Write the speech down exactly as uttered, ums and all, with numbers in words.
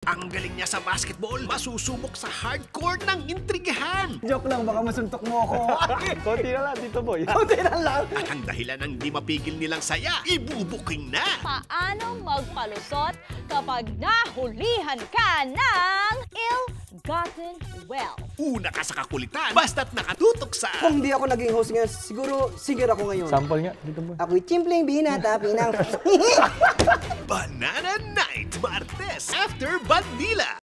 Ang galing niya sa basketball, masusubok sa hardcore ng intrigahan. Joke lang, baka masuntok mo ako. Konti na lang, Tito Boy. Konti na lang. At ang dahilan ng di mapigil nilang saya, ibubuking na. Paano magpalusot kapag nahulihan ka ng ill-gotten wealth? Una ka sa kakulitan, basta't nakatutok sa... Kung di ako naging host ngayon, siguro singer ako ngayon. Sample nga, Tito Boy. Ako'y simpleng binata, pinang... Banana Night, Martes, after Bandila.